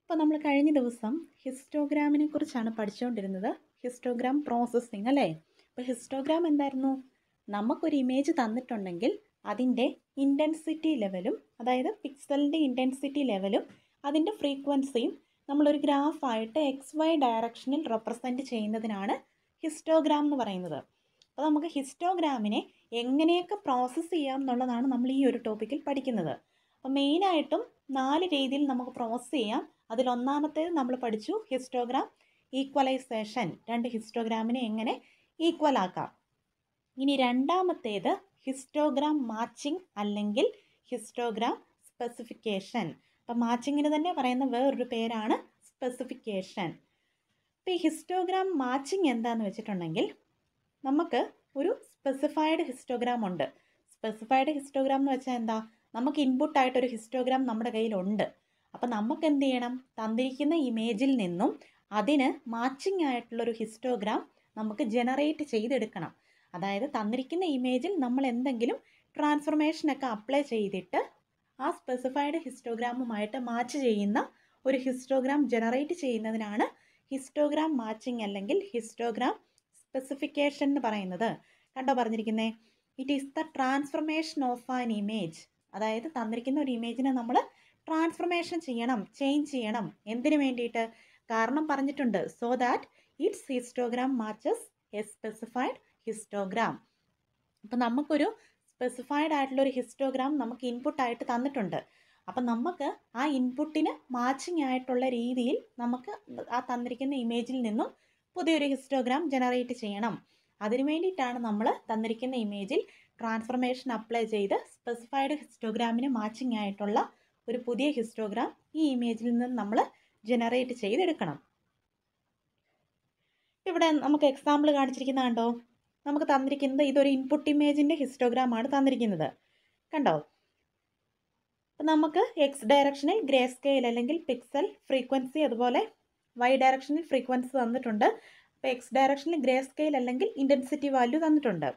അപ്പോൾ നമ്മൾ കഴിഞ്ഞ ദിവസം ഹിസ്റ്റോഗ്രാമിനെ കുറിച്ചാണ് പഠിച്ചുകൊണ്ടിരുന്നത്. ഹിസ്റ്റോഗ്രാം പ്രോസസ്സിംഗ് അല്ലേ? അപ്പോൾ ഹിസ്റ്റോഗ്രാം എന്തായിരുന്നു? നമുക്കൊരു ഇമേജ് തന്നിട്ടുണ്ടെങ്കിൽ അതിൻ്റെ ഇൻറ്റൻസിറ്റി ലെവലും, അതായത് പിക്സലിൻ്റെ ഇൻറ്റൻസിറ്റി ലെവലും അതിൻ്റെ ഫ്രീക്വൻസിയും നമ്മളൊരു ഗ്രാഫായിട്ട് XY ഡയറക്ഷനിൽ റെപ്രസെൻറ്റ് ചെയ്യുന്നതിനാണ് ഹിസ്റ്റോഗ്രാം എന്ന് പറയുന്നത്. അപ്പോൾ നമുക്ക് ഹിസ്റ്റോഗ്രാമിനെ എങ്ങനെയൊക്കെ പ്രോസസ്സ് ചെയ്യാം എന്നുള്ളതാണ് നമ്മൾ ഈ ഒരു ടോപ്പിക്കിൽ പഠിക്കുന്നത്. അപ്പോൾ മെയിനായിട്ടും 4 രീതിയിൽ നമുക്ക് പ്രോസസ്സ് ചെയ്യാം. അതിലൊന്നാമത്തേത് നമ്മൾ പഠിച്ചു ഹിസ്റ്റോഗ്രാം ഈക്വലൈസേഷൻ, 2 ഹിസ്റ്റോഗ്രാമിനെ എങ്ങനെ ഈക്വൽ ആക്കാം. ഇനി രണ്ടാമത്തേത് ഹിസ്റ്റോഗ്രാം മാച്ചിങ് അല്ലെങ്കിൽ ഹിസ്റ്റോഗ്രാം സ്പെസിഫിക്കേഷൻ. അപ്പം മാച്ചിങ്ങിന് തന്നെ പറയുന്ന വേറൊരു പേരാണ് സ്പെസിഫിക്കേഷൻ. അപ്പോൾ ഈ ഹിസ്റ്റോഗ്രാം മാച്ചിങ് എന്താണെന്ന് വെച്ചിട്ടുണ്ടെങ്കിൽ, നമുക്ക് ഒരു സ്പെസിഫൈഡ് ഹിസ്റ്റോഗ്രാം ഉണ്ട്. സ്പെസിഫൈഡ് ഹിസ്റ്റോഗ്രാം എന്ന് വെച്ചാൽ എന്താ? നമുക്ക് ഇൻപുട്ടായിട്ടൊരു ഹിസ്റ്റോഗ്രാം നമ്മുടെ കയ്യിലുണ്ട്. അപ്പം നമുക്ക് എന്ത് ചെയ്യണം? തന്നിരിക്കുന്ന ഇമേജിൽ നിന്നും അതിന് മാച്ചിങ് ആയിട്ടുള്ളൊരു ഹിസ്റ്റോഗ്രാം നമുക്ക് ജനറേറ്റ് ചെയ്തെടുക്കണം. അതായത് തന്നിരിക്കുന്ന ഇമേജിൽ നമ്മൾ എന്തെങ്കിലും ട്രാൻസ്ഫോർമേഷനൊക്കെ അപ്ലൈ ചെയ്തിട്ട് ആ സ്പെസിഫൈഡ് ഹിസ്റ്റോഗ്രാമുമായിട്ട് മാച്ച് ചെയ്യുന്ന ഒരു ഹിസ്റ്റോഗ്രാം ജനറേറ്റ് ചെയ്യുന്നതിനാണ് ഹിസ്റ്റോഗ്രാം മാച്ചിങ് അല്ലെങ്കിൽ ഹിസ്റ്റോഗ്രാം സ്പെസിഫിക്കേഷൻ എന്ന് പറയുന്നത്. കണ്ടോ പറഞ്ഞിരിക്കുന്നേ? It is the transformation of an image. അതായത് തന്നിരിക്കുന്ന ഒരു ഇമേജിനെ നമ്മൾ ട്രാൻസ്ഫോർമേഷൻ ചെയ്യണം, ചേഞ്ച് ചെയ്യണം. എന്തിനു വേണ്ടിയിട്ട്? കാരണം പറഞ്ഞിട്ടുണ്ട്, so that its histogram matches a specified histogram. അപ്പം നമുക്കൊരു സ്പെസിഫൈഡ് ആയിട്ടുള്ളൊരു ഹിസ്റ്റോഗ്രാം നമുക്ക് ഇൻപുട്ടായിട്ട് തന്നിട്ടുണ്ട്. അപ്പം നമുക്ക് ആ ഇൻപുട്ടിന് മാച്ചിങ് ആയിട്ടുള്ള രീതിയിൽ നമുക്ക് ആ തന്നിരിക്കുന്ന ഇമേജിൽ നിന്നും പുതിയൊരു ഹിസ്റ്റോഗ്രാം ജനറേറ്റ് ചെയ്യണം. അതിനു വേണ്ടിയിട്ടാണ് നമ്മൾ തന്നിരിക്കുന്ന ഇമേജിൽ ട്രാൻസ്ഫോർമേഷൻ അപ്ലൈ ചെയ്ത് സ്പെസിഫൈഡ് ഹിസ്റ്റോഗ്രാമിന് മാച്ചിങ് ആയിട്ടുള്ള ഒരു പുതിയ ഹിസ്റ്റോഗ്രാം ഈ ഇമേജിൽ നിന്ന് നമ്മൾ ജനറേറ്റ് ചെയ്തെടുക്കണം. ഇവിടെ നമുക്ക് എക്സാമ്പിൾ കാണിച്ചിരിക്കുന്നത് കണ്ടോ? നമുക്ക് തന്നിരിക്കുന്നത് ഇതൊരു ഇൻപുട്ട് ഇമേജിൻ്റെ ഹിസ്റ്റോഗ്രാമാണ് തന്നിരിക്കുന്നത്. കണ്ടോ? അപ്പം നമുക്ക് X ഡയറക്ഷനിൽ ഗ്രേ സ്കെയിൽ അല്ലെങ്കിൽ പിക്സൽ ഫ്രീക്വൻസി, അതുപോലെ Y ഡയറക്ഷനിൽ ഫ്രീക്വൻസി തന്നിട്ടുണ്ട്. അപ്പോൾ X ഡയറക്ഷനിൽ ഗ്രേ സ്കെയിൽ അല്ലെങ്കിൽ ഇൻറ്റൻസിറ്റി വാല്യൂ തന്നിട്ടുണ്ട്.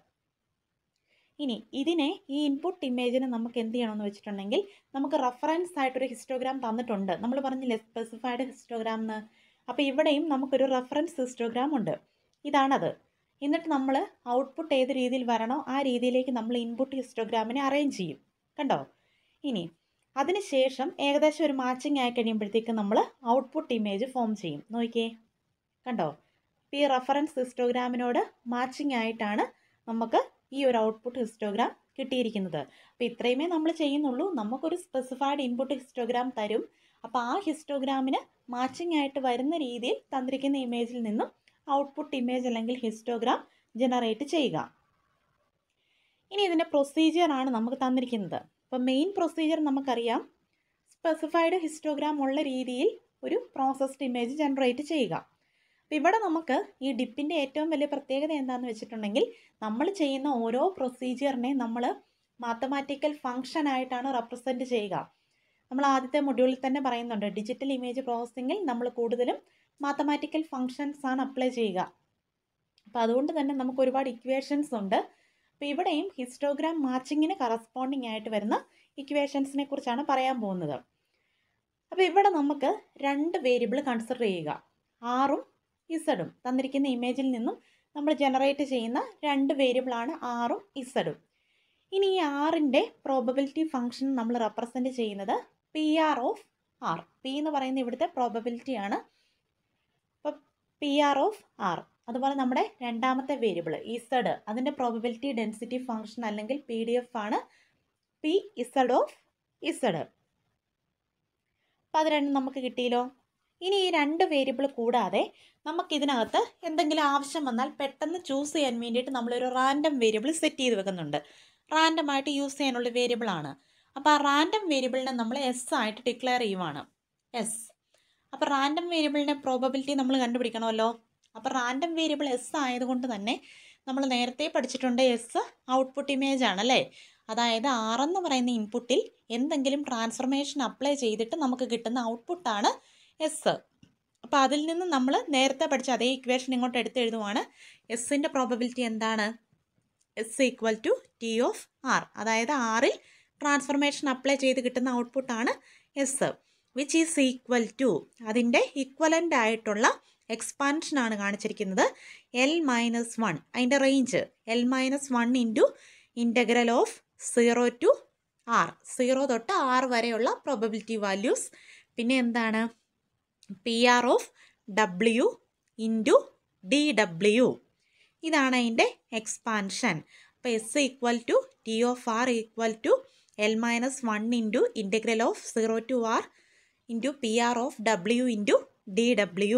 ഇനി ഇതിനെ, ഈ ഇൻപുട്ട് ഇമേജിനെ നമുക്ക് എന്ത് ചെയ്യണമെന്ന് വെച്ചിട്ടുണ്ടെങ്കിൽ, നമുക്ക് റെഫറൻസ് ആയിട്ടൊരു ഹിസ്റ്റോഗ്രാം തന്നിട്ടുണ്ട്. നമ്മൾ പറഞ്ഞില്ലേ സ്പെസിഫൈഡ് ഹിസ്റ്റോഗ്രാം എന്ന്. അപ്പോൾ ഇവിടെയും നമുക്കൊരു റെഫറൻസ് ഹിസ്റ്റോഗ്രാം ഉണ്ട്. ഇതാണത്. എന്നിട്ട് നമ്മൾ ഔട്ട്പുട്ട് ഏത് രീതിയിൽ വരണോ ആ രീതിയിലേക്ക് നമ്മൾ ഇൻപുട്ട് ഹിസ്റ്റോഗ്രാമിനെ അറേഞ്ച് ചെയ്യും. കണ്ടോ? ഇനി അതിനുശേഷം ഏകദേശം ഒരു മാച്ചിങ് ആയി കഴിയുമ്പോഴത്തേക്ക് നമ്മൾ ഔട്ട്പുട്ട് ഇമേജ് ഫോം ചെയ്യും. നോക്കിയേ, കണ്ടോ? ഈ റെഫറൻസ് ഹിസ്റ്റോഗ്രാമിനോട് മാച്ചിങ് ആയിട്ടാണ് നമുക്ക് ഈ ഒരു ഔട്ട്പുട്ട് ഹിസ്റ്റോഗ്രാം കിട്ടിയിരിക്കുന്നത്. അപ്പോൾ ഇത്രയുമേ നമ്മൾ ചെയ്യുന്നുള്ളൂ. നമുക്കൊരു സ്പെസിഫൈഡ് ഇൻപുട്ട് ഹിസ്റ്റോഗ്രാം തരും. അപ്പോൾ ആ ഹിസ്റ്റോഗ്രാമിന് മാച്ചിങ് ആയിട്ട് വരുന്ന രീതിയിൽ തന്നിരിക്കുന്ന ഇമേജിൽ നിന്നും ഔട്ട്പുട്ട് ഇമേജ് അല്ലെങ്കിൽ ഹിസ്റ്റോഗ്രാം ജനറേറ്റ് ചെയ്യുക. ഇനി ഇതിൻ്റെ പ്രൊസീജിയറാണ് നമുക്ക് തന്നിരിക്കുന്നത്. അപ്പോൾ മെയിൻ പ്രൊസീജിയർ നമുക്കറിയാം, സ്പെസിഫൈഡ് ഹിസ്റ്റോഗ്രാം ഉള്ള രീതിയിൽ ഒരു പ്രോസസ്ഡ് ഇമേജ് ജനറേറ്റ് ചെയ്യുക. അപ്പോൾ ഇവിടെ നമുക്ക് ഈ ഡിപ്പിൻ്റെ ഏറ്റവും വലിയ പ്രത്യേകത എന്താണെന്ന് വെച്ചിട്ടുണ്ടെങ്കിൽ, നമ്മൾ ചെയ്യുന്ന ഓരോ പ്രൊസീജിയറിനെ നമ്മൾ മാത്തമാറ്റിക്കൽ ഫംഗ്ഷൻ ആയിട്ടാണ് റെപ്രസെൻറ്റ് ചെയ്യുക. നമ്മൾ ആദ്യത്തെ മൊഡ്യൂളിൽ തന്നെ പറയുന്നുണ്ട്, ഡിജിറ്റൽ ഇമേജ് പ്രോസസ്സിങ്ങിൽ നമ്മൾ കൂടുതലും മാത്തമാറ്റിക്കൽ ഫംഗ്ഷൻസ് ആണ് അപ്ലൈ ചെയ്യുക. അപ്പോൾ അതുകൊണ്ട് തന്നെ നമുക്ക് ഒരുപാട് ഇക്വേഷൻസ് ഉണ്ട്. അപ്പോൾ ഇവിടെയും ഹിസ്റ്റോഗ്രാം മാച്ചിങ്ങിന് കറസ്പോണ്ടിങ് ആയിട്ട് വരുന്ന ഇക്വേഷൻസിനെ കുറിച്ചാണ് പറയാൻ പോകുന്നത്. അപ്പോൾ ഇവിടെ നമുക്ക് 2 വേരിയബിൾ കൺസിഡർ ചെയ്യുക. ആറും ഇസഡും തന്നിരിക്കുന്ന ഇമേജിൽ നിന്നും നമ്മൾ ജനറേറ്റ് ചെയ്യുന്ന 2 വേരിയബിളാണ് ആറും ഇസഡും. ഇനി ഈ ആറിൻ്റെ പ്രോബബിലിറ്റി ഫംഗ്ഷൻ നമ്മൾ റെപ്രസെൻറ്റ് ചെയ്യുന്നത് PR ഓഫ് R. P എന്ന് പറയുന്ന ഇവിടുത്തെ പ്രോബബിലിറ്റിയാണ്. അപ്പോൾ PR ഓഫ് R. അതുപോലെ നമ്മുടെ രണ്ടാമത്തെ വേരിയബിൾ ഇസഡ്, അതിൻ്റെ പ്രോബബിലിറ്റി ഡെൻസിറ്റി ഫംഗ്ഷൻ അല്ലെങ്കിൽ PDF ആണ് PZ ഓഫ് ഇസഡ്. അപ്പോൾ അത് രണ്ടും നമുക്ക് കിട്ടിയല്ലോ. ഇനി ഈ 2 വേരിയബിൾ കൂടാതെ നമുക്കിതിനകത്ത് എന്തെങ്കിലും ആവശ്യം വന്നാൽ പെട്ടെന്ന് ചൂസ് ചെയ്യാൻ വേണ്ടിയിട്ട് നമ്മളൊരു റാൻഡം വേരിയബിൾ സെറ്റ് ചെയ്ത് വെക്കുന്നുണ്ട്. റാൻഡമായിട്ട് യൂസ് ചെയ്യാനുള്ള വേരിയബിളാണ്. അപ്പോൾ ആ റാൻഡം വേരിയബിളിനെ നമ്മൾ S ആയിട്ട് ഡിക്ലെയർ ചെയ്യുവാണ്. S. അപ്പോൾ റാൻഡം വേരിയബിളിൻ്റെ പ്രോബബിലിറ്റി നമ്മൾ കണ്ടുപിടിക്കണമല്ലോ. അപ്പോൾ റാൻഡം വേരിയബിൾ S ആയതുകൊണ്ട് തന്നെ നമ്മൾ നേരത്തെ പഠിച്ചിട്ടുണ്ട്, S ഔട്ട്പുട്ട് ഇമേജ് ആണല്ലേ. അതായത് R എന്ന് പറയുന്ന ഇൻപുട്ടിൽ എന്തെങ്കിലും ട്രാൻസ്ഫോർമേഷൻ അപ്ലൈ ചെയ്തിട്ട് നമുക്ക് കിട്ടുന്ന ഔട്ട്പുട്ടാണ് S. അപ്പോൾ അതിൽ നിന്ന് നമ്മൾ നേരത്തെ പഠിച്ച അതേ ഇക്വേഷൻ ഇങ്ങോട്ട് എടുത്തെഴുതുവാണ്. എസിൻ്റെ പ്രോബബിലിറ്റി എന്താണ്? S equal to T of R. അതായത് ആറിൽ ട്രാൻസ്ഫോർമേഷൻ അപ്ലൈ ചെയ്ത് കിട്ടുന്ന ഔട്ട്പുട്ടാണ് S. Which is equal to, അതിൻ്റെ ഇക്വലൻ്റ് ആയിട്ടുള്ള എക്സ്പാൻഷനാണ് കാണിച്ചിരിക്കുന്നത്, L-1. അതിൻ്റെ range L-1 into integral of 0 to R, 0 തൊട്ട് R വരെയുള്ള പ്രോബബിലിറ്റി വാല്യൂസ്. പിന്നെ എന്താണ്, PR of W into DW. ഇതാണ് അതിൻ്റെ എക്സ്പാൻഷൻ. അപ്പോൾ S equal to T of R equal to L-1 into integral of 0 to R into PR of W into DW.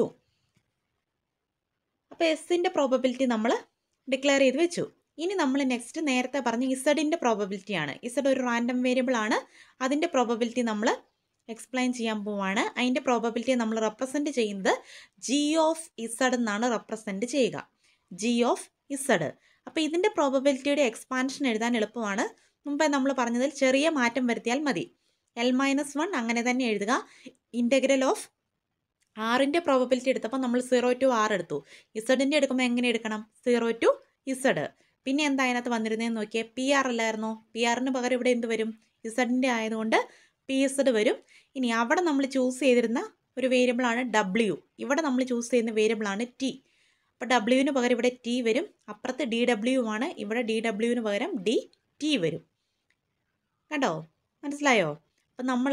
അപ്പോൾ എസിൻ്റെ പ്രോബബിലിറ്റി നമ്മൾ ഡിക്ലെയർ ചെയ്ത് വെച്ചു. ഇനി നമ്മൾ നെക്സ്റ്റ് നേരത്തെ പറഞ്ഞ ഇസഡിൻ്റെ പ്രോബബിലിറ്റിയാണ്. ഇസഡ് ഒരു റാൻഡം വേരിയബിൾ ആണ്. അതിൻ്റെ പ്രോബബിലിറ്റി നമ്മൾ എക്സ്പ്ലെയിൻ ചെയ്യാൻ പോവാണ്. അതിൻ്റെ പ്രോബബിലിറ്റി നമ്മൾ റെപ്രസെൻറ്റ് ചെയ്യുന്നത് G ഓഫ് ഇസഡ് എന്നാണ് റെപ്രസെൻറ്റ് ചെയ്യുക, G ഓഫ് ഇസഡ്. അപ്പോൾ ഇതിൻ്റെ പ്രോബബിലിറ്റിയുടെ എക്സ്പാൻഷൻ എഴുതാൻ എളുപ്പമാണ്. മുമ്പേ നമ്മൾ പറഞ്ഞതിൽ ചെറിയ മാറ്റം വരുത്തിയാൽ മതി. L-1 അങ്ങനെ തന്നെ എഴുതുക. ഇൻ്റഗ്രൽ ഓഫ് ആറിൻ്റെ പ്രോബബിലിറ്റി എടുത്തപ്പോൾ നമ്മൾ 0 to R എടുത്തു. ഇസഡിൻ്റെ എടുക്കുമ്പോൾ എങ്ങനെ എടുക്കണം, 0 to ഇസഡ്. പിന്നെ എന്താ അതിനകത്ത് വന്നിരുന്നതെന്ന് നോക്കിയാൽ PR അല്ലായിരുന്നോ, PRന് പകരം ഇവിടെ എന്ത് വരും, ഇസഡിൻ്റെ ആയതുകൊണ്ട് PZ വരും. ഇനി അവിടെ നമ്മൾ ചൂസ് ചെയ്തിരുന്ന ഒരു വേരിയബിളാണ് W, ഇവിടെ നമ്മൾ ചൂസ് ചെയ്യുന്ന വേരിയബിളാണ് T. അപ്പോൾ Wന് പകരം ഇവിടെ T വരും, അപ്പുറത്ത് DW ആണ്, ഇവിടെ DWന് പകരം DT വരും. കണ്ടോ, മനസ്സിലായോ? അപ്പം നമ്മൾ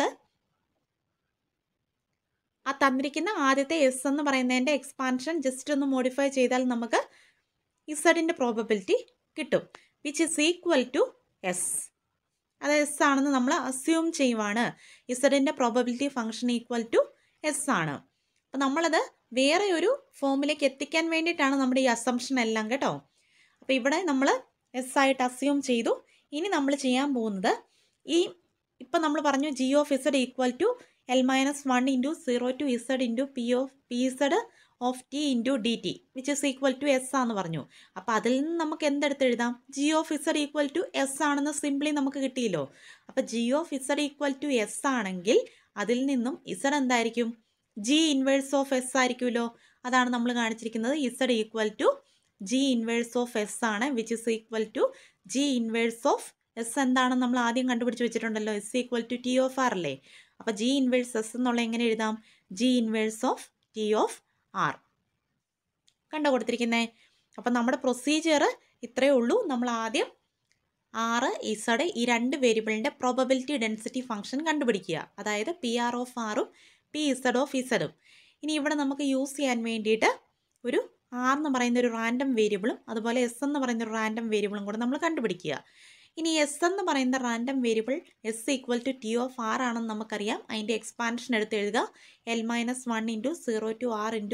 ആ തന്നിരിക്കുന്ന ആദ്യത്തെ എസ് എന്ന് പറയുന്നതിൻ്റെ എക്സ്പാൻഷൻ ജസ്റ്റ് ഒന്ന് മോഡിഫൈ ചെയ്താൽ നമുക്ക് ഇസഡിൻ്റെ പ്രോബബിലിറ്റി കിട്ടും, which is equal to S. അത് എസ് ആണെന്ന് നമ്മൾ അസ്യൂം ചെയ്യുവാണ്. ഇസഡിൻ്റെ probability function equal to S ആണ്. അപ്പോൾ നമ്മളത് വേറെ ഒരു ഫോമിലേക്ക് എത്തിക്കാൻ വേണ്ടിയിട്ടാണ് നമ്മുടെ ഈ അസംഷൻ എല്ലാം കേട്ടോ. അപ്പോൾ ഇവിടെ നമ്മൾ എസ് ആയിട്ട് അസ്യൂം ചെയ്തു. ഇനി നമ്മൾ ചെയ്യാൻ പോകുന്നത്, ഇപ്പം നമ്മൾ പറഞ്ഞു G of Z equal to L-1 into 0 to Z into PZ of T into DT which is equal to S ആണെന്ന് പറഞ്ഞു. അപ്പോൾ അതിൽ നിന്ന് നമുക്ക് എന്തെടുത്ത് എഴുതാം, G of Z equal to S ആണെന്ന് സിംപ്ലി നമുക്ക് കിട്ടിയല്ലോ. അപ്പോൾ G of Z equal to S ആണെങ്കിൽ അതിൽ നിന്നും ഇസഡ് എന്തായിരിക്കും, G ഇൻവേഴ്സ് ഓഫ് എസ് ആയിരിക്കുമല്ലോ. അതാണ് നമ്മൾ കാണിച്ചിരിക്കുന്നത്. Z equal to G inverse of S ആണ്, which is equal to G inverse of S എന്താണെന്ന് നമ്മൾ ആദ്യം കണ്ടുപിടിച്ച് വെച്ചിട്ടുണ്ടല്ലോ, S equal to T of R അല്ലേ. അപ്പോൾ G ഇൻവേഴ്സ് എസ് എന്നുള്ള എങ്ങനെ എഴുതാം, G inverse of T of R. കണ്ടോ കൊടുത്തിരിക്കുന്നത്. അപ്പം നമ്മുടെ പ്രൊസീജിയർ ഇത്രയേ ഉള്ളൂ. നമ്മൾ ആദ്യം ആർ, ഇസഡ് ഈ രണ്ട് വേരിയബിളിൻ്റെ പ്രോബബിലിറ്റി ഡെൻസിറ്റി ഫംഗ്ഷൻ കണ്ടുപിടിക്കുക, അതായത് PR ഓഫ് ആറും PZ ഓഫ് ഇസഡും. ഇനി ഇവിടെ നമുക്ക് യൂസ് ചെയ്യാൻ വേണ്ടിയിട്ട് ഒരു R എന്ന് പറയുന്ന ഒരു റാൻഡം വേരിയബിളും അതുപോലെ S എന്ന് പറയുന്ന ഒരു റാൻഡം വേരിയബിളും കൂടെ നമ്മൾ കണ്ടുപിടിക്കുക. ഇനി S എന്ന് പറയുന്ന random variable S equal to T of R ആണെന്ന് നമുക്കറിയാം. അതിൻ്റെ എക്സ്പാൻഷൻ എടുത്ത് എഴുതുക, L-1 into 0 to R into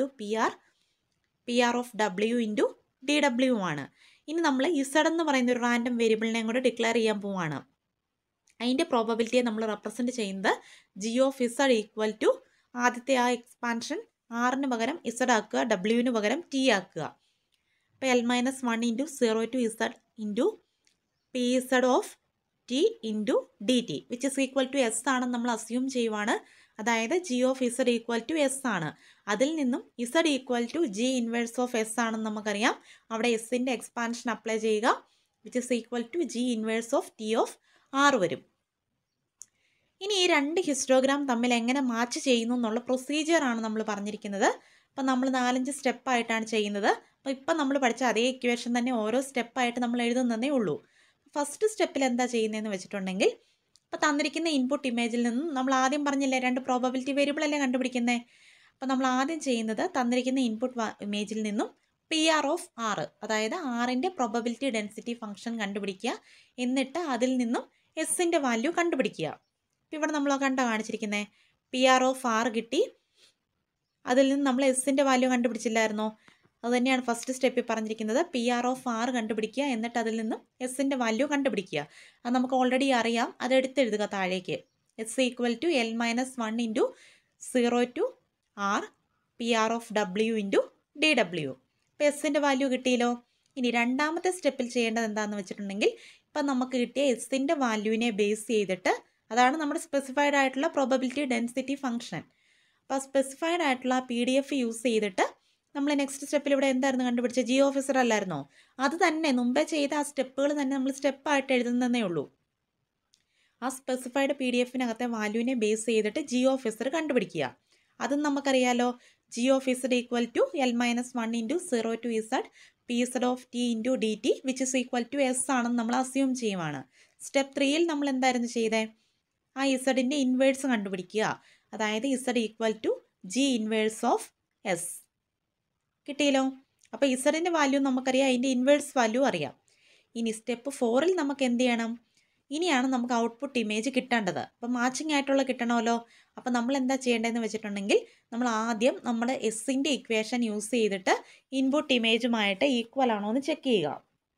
PR of W into DW ആണ്. ഇനി നമ്മൾ ഇസഡ് എന്ന് പറയുന്ന ഒരു റാൻഡം വേരിയബിളിനെ കൂടെ ഡിക്ലെയർ ചെയ്യാൻ പോവുകയാണ്. അതിൻ്റെ പ്രോബബിലിറ്റിയെ നമ്മൾ റെപ്രസെൻറ്റ് ചെയ്യുന്നത് G of Z equal to ആദ്യത്തെ ആ എക്സ്പാൻഷൻ ആറിന് പകരം ഇസഡ് ആക്കുക, ഡബ്ല്യുവിന് പകരം T ആക്കുക. അപ്പോൾ L-1 into 0 to Z into PZ of T into DT which is equal to S ആണെന്ന് നമ്മൾ അസ്യൂം ചെയ്യുവാണ്. അതായത് G of Z equal to S ആണ്. അതിൽ നിന്നും Z equal to G inverse of S ആണെന്ന് നമുക്കറിയാം. അവിടെ എസിൻ്റെ എക്സ്പാൻഷൻ അപ്ലൈ ചെയ്യുക, which is equal to G inverse of T of R വരും. ഇനി ഈ രണ്ട് ഹിസ്റ്റോഗ്രാം തമ്മിൽ എങ്ങനെ മാച്ച് ചെയ്യുന്നു എന്നുള്ള പ്രൊസീജിയറാണ് നമ്മൾ പറഞ്ഞിരിക്കുന്നത്. അപ്പം നമ്മൾ 4-5 സ്റ്റെപ്പായിട്ടാണ് ചെയ്യുന്നത്. അപ്പോൾ ഇപ്പം നമ്മൾ പഠിച്ച അതേ ഇക്വേഷൻ തന്നെ ഓരോ സ്റ്റെപ്പായിട്ട് നമ്മൾ എഴുതുന്നതേ ഉള്ളൂ. ഫസ്റ്റ് സ്റ്റെപ്പിൽ എന്താ ചെയ്യുന്നതെന്ന് വെച്ചിട്ടുണ്ടെങ്കിൽ, അപ്പോൾ തന്നിരിക്കുന്ന ഇൻപുട്ട് ഇമേജിൽ നിന്നും നമ്മൾ ആദ്യം പറഞ്ഞില്ലേ രണ്ട് പ്രോബബിലിറ്റി വേരിയബിൾ അല്ലേ കണ്ടുപിടിക്കുന്നത്. അപ്പോൾ നമ്മൾ ആദ്യം ചെയ്യുന്നത് തന്നിരിക്കുന്ന ഇൻപുട്ട് ഇമേജിൽ നിന്നും PR ഓഫ് R, അതായത് ആറിൻ്റെ പ്രോബബിലിറ്റി ഡെൻസിറ്റി ഫംഗ്ഷൻ കണ്ടുപിടിക്കുക. എന്നിട്ട് അതിൽ നിന്നും എസിൻ്റെ വാല്യൂ കണ്ടുപിടിക്കുക. ഇപ്പോൾ ഇവിടെ നമ്മൾ കണ്ടോ കാണിച്ചിരിക്കുന്നത്, PR ഓഫ് R കിട്ടി, അതിൽ നിന്ന് നമ്മൾ എസിൻ്റെ വാല്യൂ കണ്ടുപിടിച്ചില്ലായിരുന്നോ. അതുതന്നെയാണ് ഫസ്റ്റ് സ്റ്റെപ്പിൽ പറഞ്ഞിരിക്കുന്നത്. PR ഓഫ് R കണ്ടുപിടിക്കുക, എന്നിട്ട് അതിൽ നിന്നും എസിൻ്റെ വാല്യൂ കണ്ടുപിടിക്കുക. അത് നമുക്ക് ഓൾറെഡി അറിയാം, അത് എടുത്തെഴുതുക താഴേക്ക്. S equal to L-1 into 0 to R PR of W into DW. ഇപ്പോൾ എസിൻ്റെ വാല്യൂ കിട്ടിയല്ലോ. ഇനി രണ്ടാമത്തെ സ്റ്റെപ്പിൽ ചെയ്യേണ്ടത് എന്താണെന്ന് വെച്ചിട്ടുണ്ടെങ്കിൽ, ഇപ്പം നമുക്ക് കിട്ടിയ എസിൻ്റെ വാല്യൂവിനെ ബേസ് ചെയ്തിട്ട്, അതാണ് നമ്മുടെ സ്പെസിഫൈഡ് ആയിട്ടുള്ള പ്രോബബിലിറ്റി ഡെൻസിറ്റി ഫംഗ്ഷൻ. അപ്പോൾ സ്പെസിഫൈഡ് ആയിട്ടുള്ള PDF യൂസ് ചെയ്തിട്ട് നമ്മൾ നെക്സ്റ്റ് സ്റ്റെപ്പിൽ ഇവിടെ എന്തായിരുന്നു കണ്ടുപിടിച്ചത്, G ഓഫ് ഇസഡ് അല്ലായിരുന്നോ. അത് തന്നെ മുമ്പേ ചെയ്ത ആ സ്റ്റെപ്പുകൾ തന്നെ നമ്മൾ സ്റ്റെപ്പായിട്ട് എഴുതുന്നതേ ഉള്ളൂ. ആ സ്പെസിഫൈഡ് PDF-നകത്തെ വാല്യൂവിനെ ബേസ് ചെയ്തിട്ട് g(z) കണ്ടുപിടിക്കുക. അതും നമുക്കറിയാലോ, g(z) = L-1 × 0 to z pz of t × dt which is equal to s ആണെന്ന് നമ്മൾ അസ്യൂം ചെയ്യുവാണ്. സ്റ്റെപ്പ് 3-യിൽ നമ്മൾ എന്തായിരുന്നു ചെയ്തേ? ആ ഇസഡിൻ്റെ ഇൻവേഴ്സ് കണ്ടുപിടിക്കുക. അതായത് z = g inverse of S. കിട്ടിയല്ലോ. അപ്പോൾ ഇസഡിൻ്റെ വാല്യൂ നമുക്കറിയാം, അതിൻ്റെ ഇൻവേഴ്സ് വാല്യൂ അറിയാം. ഇനി സ്റ്റെപ്പ് 4-ൽ നമുക്ക് എന്ത് ചെയ്യണം? ഇനിയാണ് നമുക്ക് ഔട്ട്പുട്ട് ഇമേജ് കിട്ടേണ്ടത്. അപ്പോൾ മാച്ചിങ് ആയിട്ടുള്ള കിട്ടണമല്ലോ. അപ്പോൾ നമ്മൾ എന്താ ചെയ്യേണ്ടതെന്ന് വെച്ചിട്ടുണ്ടെങ്കിൽ, നമ്മൾ ആദ്യം നമ്മുടെ എസിൻ്റെ ഇക്വേഷൻ യൂസ് ചെയ്തിട്ട് ഇൻപുട്ട് ഇമേജുമായിട്ട് ഈക്വൽ ആണോ എന്ന് ചെക്ക് ചെയ്യുക.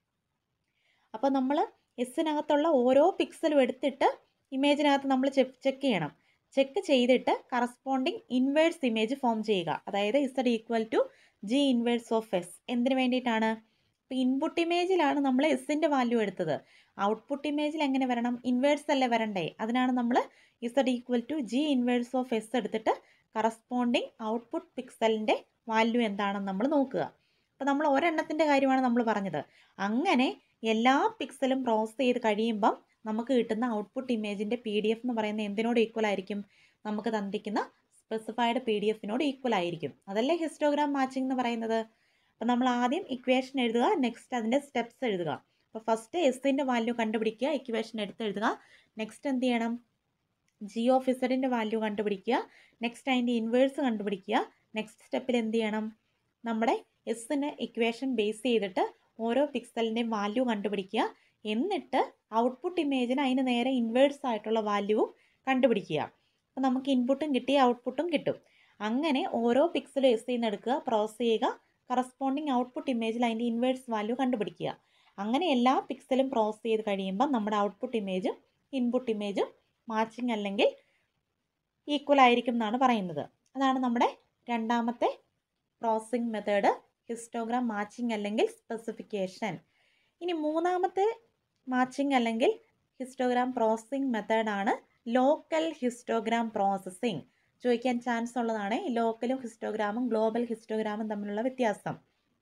അപ്പോൾ നമ്മൾ എസിനകത്തുള്ള ഓരോ പിക്സലും എടുത്തിട്ട് ഇമേജിനകത്ത് നമ്മൾ ചെക്ക് ചെയ്യണം. ചെക്ക് ചെയ്തിട്ട് കറസ്പോണ്ടിങ് ഇൻവേഴ്സ് ഇമേജ് ഫോം ചെയ്യുക. അതായത് z = g inverse of S. എന്തിനു വേണ്ടിയിട്ടാണ്? ഇപ്പോൾ ഇൻപുട്ട് ഇമേജിലാണ് നമ്മൾ എസിൻ്റെ വാല്യൂ എടുത്തത്. ഔട്ട്പുട്ട് ഇമേജിൽ എങ്ങനെ വരണം? ഇൻവേഴ്സ് അല്ലേ വരണ്ടേ? അതിനാണ് നമ്മൾ z = g inverse of S എടുത്തിട്ട് കറസ്പോണ്ടിങ് ഔട്ട്പുട്ട് പിക്സലിൻ്റെ വാല്യൂ എന്താണെന്ന് നമ്മൾ നോക്കുക. അപ്പോൾ നമ്മൾ ഒരെണ്ണത്തിൻ്റെ കാര്യമാണ് നമ്മൾ പറഞ്ഞത്. അങ്ങനെ എല്ലാ പിക്സലും പ്രോസസ് ചെയ്ത് കഴിയുമ്പം നമുക്ക് കിട്ടുന്ന ഔട്ട്പുട്ട് ഇമേജിൻ്റെ PDF എന്ന് പറയുന്നത് എന്തിനോട് ഈക്വൽ ആയിരിക്കും? നമുക്ക് തന്നിരിക്കുന്ന സ്പെസിഫൈഡ് PDF-നോട് ഈക്വൽ ആയിരിക്കും. അതല്ലേ ഹിസ്റ്റോഗ്രാം മാച്ചിങ് എന്ന് പറയുന്നത്. അപ്പോൾ നമ്മൾ ആദ്യം ഇക്വേഷൻ എഴുതുക, നെക്സ്റ്റ് അതിൻ്റെ സ്റ്റെപ്സ് എഴുതുക. അപ്പോൾ ഫസ്റ്റ് എസിൻ്റെ വാല്യൂ കണ്ടുപിടിക്കുക, ഇക്വേഷൻ എടുത്ത് എഴുതുക. നെക്സ്റ്റ് എന്ത് ചെയ്യണം? g(z)ൻ്റെ വാല്യൂ കണ്ടുപിടിക്കുക. നെക്സ്റ്റ് അതിൻ്റെ ഇൻവേഴ്സ് കണ്ടുപിടിക്കുക. നെക്സ്റ്റ് സ്റ്റെപ്പിൽ എന്ത് ചെയ്യണം? നമ്മുടെ എസിന് ഇക്വേഷൻ ബേസ് ചെയ്തിട്ട് ഓരോ പിക്സലിൻ്റെയും വാല്യൂ കണ്ടുപിടിക്കുക. എന്നിട്ട് ഔട്ട്പുട്ട് ഇമേജിന് അതിന് നേരെ ഇൻവേഴ്സ് ആയിട്ടുള്ള വാല്യൂ കണ്ടുപിടിക്കുക. അപ്പോൾ നമുക്ക് ഇൻപുട്ടും കിട്ടി, ഔട്ട്പുട്ടും കിട്ടും. അങ്ങനെ ഓരോ പിക്സലും എസിൽ നിന്ന് എടുക്കുക, പ്രോസസ് ചെയ്യുക, കറസ്പോണ്ടിങ് ഔട്ട്പുട്ട് ഇമേജിൽ അതിൻ്റെ ഇൻവേഴ്സ് വാല്യൂ കണ്ടുപിടിക്കുക. അങ്ങനെ എല്ലാ പിക്സലും പ്രോസസ് ചെയ്ത് കഴിയുമ്പോൾ നമ്മുടെ ഔട്ട്പുട്ട് ഇമേജും ഇൻപുട്ട് ഇമേജും മാച്ചിങ് അല്ലെങ്കിൽ ഈക്വൽ ആയിരിക്കും എന്നാണ് പറയുന്നത്. അതാണ് നമ്മുടെ രണ്ടാമത്തെ പ്രോസസ്സിംഗ് മെത്തേഡ്, ഹിസ്റ്റോഗ്രാം മാച്ചിങ് അല്ലെങ്കിൽ സ്പെസിഫിക്കേഷൻ. ഇനി മൂന്നാമത്തെ മാച്ചിങ് അല്ലെങ്കിൽ ഹിസ്റ്റോഗ്രാം പ്രോസസ്സിംഗ് മെത്തേഡാണ് ലോക്കൽ ഹിസ്റ്റോഗ്രാം പ്രോസസ്സിംഗ്. ചോദിക്കാൻ ചാൻസ് ഉള്ളതാണ് ലോക്കലും ഹിസ്റ്റോഗ്രാമും ഗ്ലോബൽ ഹിസ്റ്റോഗ്രാമും തമ്മിലുള്ള വ്യത്യാസം.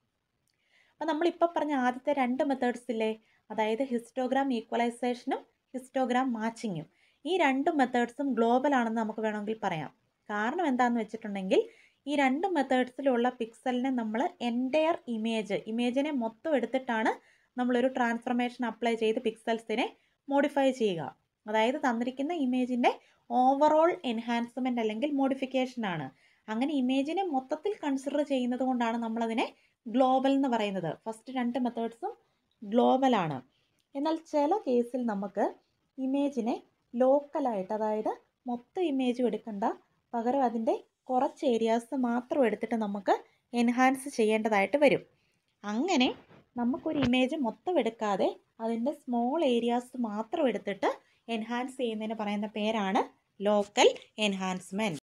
അപ്പോൾ നമ്മളിപ്പോൾ പറഞ്ഞ ആദ്യത്തെ രണ്ട് മെത്തേഡ്സ് ഇല്ലേ, അതായത് ഹിസ്റ്റോഗ്രാം ഈക്വലൈസേഷനും ഹിസ്റ്റോഗ്രാം മാച്ചിങ്ങും, ഈ രണ്ട് മെത്തേഡ്സും ഗ്ലോബൽ ആണെന്ന് നമുക്ക് വേണമെങ്കിൽ പറയാം. കാരണം എന്താണെന്ന് വെച്ചിട്ടുണ്ടെങ്കിൽ, ഈ രണ്ട് മെത്തേഡ്സിലുള്ള പിക്സലിനെ നമ്മൾ എൻറ്റയർ ഇമേജിനെ മൊത്തം എടുത്തിട്ടാണ് നമ്മളൊരു ട്രാൻസ്ഫർമേഷൻ അപ്ലൈ ചെയ്ത് പിക്സൽസിനെ മോഡിഫൈ ചെയ്യുക. അതായത് തന്നിരിക്കുന്ന ഇമേജിൻ്റെ ഓവറോൾ എൻഹാൻസ്മെൻറ്റ് അല്ലെങ്കിൽ മോഡിഫിക്കേഷനാണ്. അങ്ങനെ ഇമേജിനെ മൊത്തത്തിൽ കൺസിഡർ ചെയ്യുന്നത് കൊണ്ടാണ് നമ്മളതിനെ ഗ്ലോബൽ എന്ന് പറയുന്നത്. ഫസ്റ്റ് രണ്ട് മെത്തേഡ്സും ഗ്ലോബലാണ്. എന്നാൽ ചില കേസിൽ നമുക്ക് ഇമേജിനെ ലോക്കലായിട്ട്, അതായത് മൊത്തം ഇമേജും എടുക്കണ്ട, പകരം അതിൻ്റെ കുറച്ച് ഏരിയാസ് മാത്രം എടുത്തിട്ട് നമുക്ക് എൻഹാൻസ് ചെയ്യേണ്ടതായിട്ട് വരും. അങ്ങനെ നമുക്കൊരു ഇമേജ് മൊത്തം എടുക്കാതെ അതിൻ്റെ സ്മോൾ ഏരിയാസ് മാത്രം എടുത്തിട്ട് എൻഹാൻസ് ചെയ്യുന്നതിന് പറയുന്ന പേരാണ് ലോക്കൽ എൻഹാൻസ്മെൻറ്റ്.